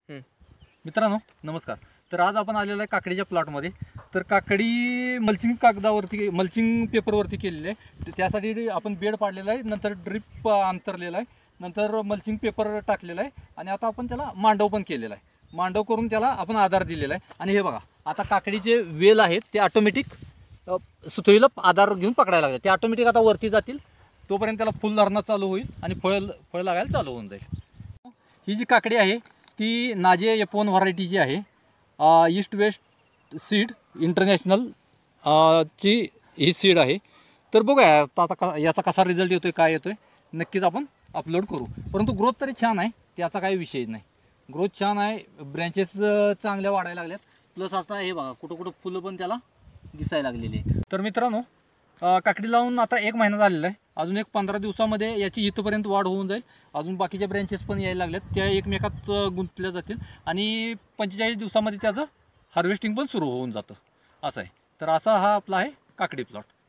मित्रांनो नमस्कार. तर आज आपण आलेलो आहे काकडीच्या प्लॉटमध्ये. तर काकडी मल्चिंग कागदावरती मल्चिंग पेपरवरती केलेली आहे. तर त्यासाठी आपण बेड पाडलेला आहे, नंतर ड्रिप अंतरलेला आहे, नंतर मल्चिंग पेपर टाकलेला आहे आणि आता आपण त्याला मांडव पण केलेला आहे. मांडव करून त्याला आपण आधार दिलेला आहे. आणि हे बघा, आता काकडीचे वेल आहेत ते ऑटोमॅटिक सुतळीला आधार घेऊन पकडायला लागले. ते ऑटोमॅटिक आता वरती जातील, तोपर्यंत त्याला फुल धरणं चालू होईल आणि फळ लागायला चालू होऊन जाईल. ही जी काकडी आहे ती नाझिया F1 व्हरायटीची आहे. ईस्ट वेस्ट सीड इंटरनॅशनल ची ही सीड आहे. तर बघूया आता याचा कसा रिझल्ट येतोय, काय येतोय, नक्कीच आपण अपलोड करू. परंतु ग्रोथ तरी छान आहे, त्याचा काही विषय नाही. ग्रोथ छान आहे, ब्रँचेस चांगल्या वाढायला लागल्यात. प्लस आता हे बघा कुठं कुठं फुलं पण त्याला दिसायला लागलेली आहेत. तर मित्रांनो, काकडी लावून आता 1 महिना झालेला आहे. अजून एक 15 दिवसामध्ये याची इथपर्यंत वाढ होऊन जाईल. अजून बाकीच्या ब्रँचेस पण यायला लागल्यात, त्या एकमेकात गुंतल्या जातील आणि 45 दिवसामध्ये त्याचं हार्वेस्टिंग पण सुरू होऊन जातं. असं आहे. तर असा हा आपला आहे काकडी प्लॉट.